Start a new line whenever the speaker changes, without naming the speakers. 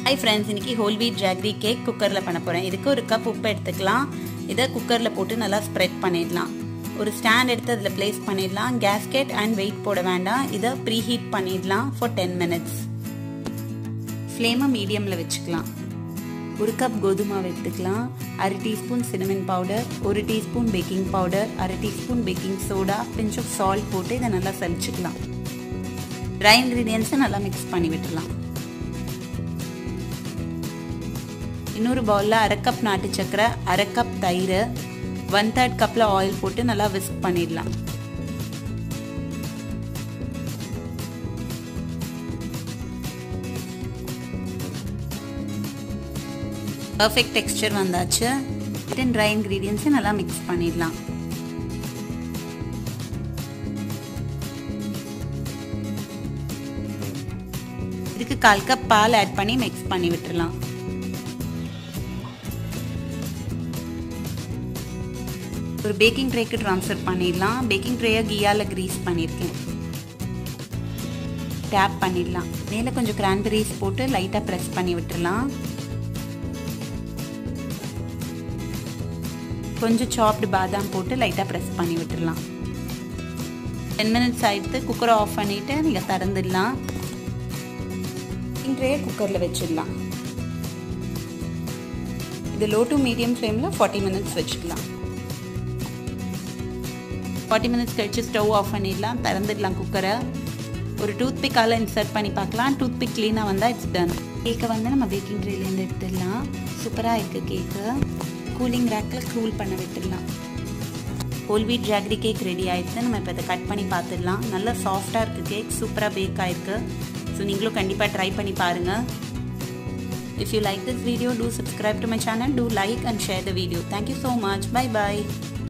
Hi friends, இன்னைக்கு whole wheat jaggery cake குக்கர்ல பண்ண போறேன். இதுக்கு ஒரு கப் உப்பு எடுத்துக்கலாம். இத குக்கர்ல போட்டு நல்லா ஸ்ப்ரெட் பண்ணிடலாம். ஒரு ஸ்டாண்ட் எடுத்து அதுல பிளேஸ் பண்ணிடலாம். கேஸ்கெட் அண்ட் வெயிட் போட வேண்டாம். இத ப்ரீஹீட் பண்ணிடலாம் for 10 minutes. ஃப்ளேமை மீடியம்ல வச்சுக்கலாம். ஒரு கப் கோதுமை மாவு எடுத்துக்கலாம். 1/2 teaspoon cinnamon powder, 1 teaspoon baking powder, 1/2 teaspoon baking soda, pinch of salt போட்டு இத நல்லா சலிச்சுக்கலாம். dry ingredients நல்லா mix பண்ணி விட்டுறலாம். இன்னொரு பவுல்ல 1/2 கப் நாட்டு சக்கரை, 1/2 கப் தயிர், 1/3 கப்ல ஆயில் போட்டு நல்லா விஸ்க் பண்ணிடலாம். பர்ஃபெக்ட் டெக்ஸ்சர் வந்தாச்சு. ட்ரை இன்கிரீடியன்ஸ் நல்லா மிக்ஸ் பண்ணிடலாம். இதுக்கு 1/4 கப் பால் ஆட் பண்ணி மிக்ஸ் பண்ணி விட்டுறலாம். ஒரு பேக்கிங் ட்ரேக்கு ட்ரான்ஸ்ஃபர் பண்ணிடலாம். பேக்கிங் ட்ரேயை கீயால கிரீஸ் பண்ணியிருக்கேன். டேப் பண்ணிடலாம். மேலே கொஞ்சம் கிரான்பெரிஸ் போட்டு லைட்டாக ப்ரெஸ் பண்ணி விட்டுறலாம். கொஞ்சம் சாப்டு பாதாம் போட்டு லைட்டாக ப்ரெஸ் பண்ணி விட்டுறலாம். 10 minutes ஆகிடுத்து. குக்கரை ஆஃப் பண்ணிவிட்டு நீங்கள் திறந்துடலாம். பேக்கிங் ட்ரேயை குக்கரில் வச்சிடலாம். இது லோ டு மீடியம் ஃப்ளேமில் 40 minutes வச்சுக்கலாம். 40 minutes கழிச்சு ஸ்டவ் ஆஃப் பண்ணிடலாம். திறந்துடலாம் குக்கரை. ஒரு டூத் பிக்கால் இன்சர்ட் பண்ணி பார்க்கலாம். டூத் பிக் க்ளீனாக வந்தால் இட்ஸ் டன். கேக்கை வந்து நம்ம பேக்கிங் ட்ரேலேருந்து எடுத்துடலாம். சூப்பராக இருக்குது கேக்கு. கூலிங் ரேக்கில் கூல் பண்ண விட்டுடலாம். Whole wheat jaggery cake ready ஆகிடுது. நம்ம இப்போ இதை கட் பண்ணி பார்த்துடலாம். நல்லா சாஃப்டாக இருக்குது கேக். சூப்பராக பேக் ஆகிருக்கு. ஸோ நீங்களும் கண்டிப்பாக ட்ரை பண்ணி பாருங்கள். If you like this video, do subscribe to my channel, do like and share the video. Thank you so much. Bye bye.